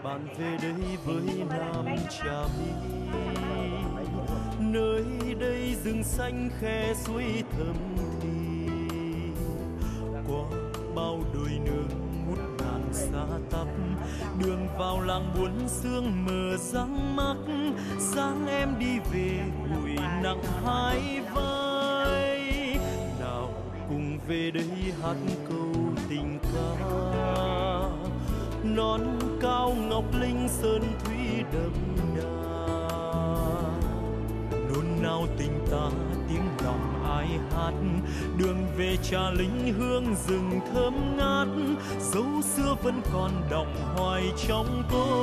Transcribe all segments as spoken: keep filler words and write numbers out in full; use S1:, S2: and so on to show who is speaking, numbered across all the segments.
S1: bạn về đây với Nam Trà My. Nơi đây rừng xanh khe suối thầm thì qua bao đồi nương ngút ngàn xa tắp, đường vào làng buôn sương mờ răng mắt, sáng em đi về bụi nặng hai vai. Nào cùng về đây hát câu tình ca, non cao ngọc linh sơn thủy đậm đà. Nôn nao tình ta tiếng lòng ai hát, đường về Trà Linh hương rừng thơm ngát, dấu xưa vẫn còn đọng hoài trong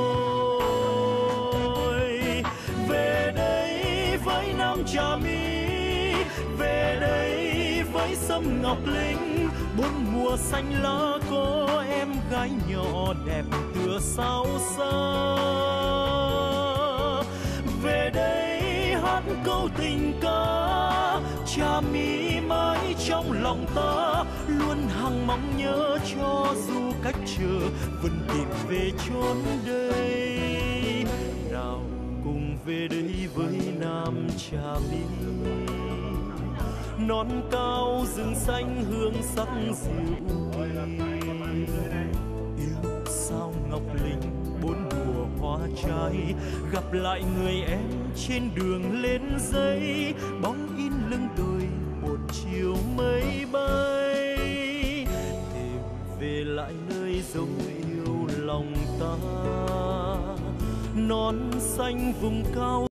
S1: tôi. Về đây với Nam Trà My, về đây với sông Ngọc Linh, bốn mùa xanh lá có em gái nhỏ đẹp tựa sao xa. Về đây hát câu tình ca, Trà My mãi trong lòng ta, luôn hằng mong nhớ cho dù cách chờ vẫn tìm về chốn đây. Nào cùng về đây với Nam Trà My, non cao rừng xanh hương sắc dịu kỳ. Yêu sao Ngọc Linh bốn mùa hoa trái, gặp lại người em trên đường lên giấy, bóng in lưng đôi một chiều mây bay. Tìm về lại nơi dấu yêu lòng ta, non xanh vùng cao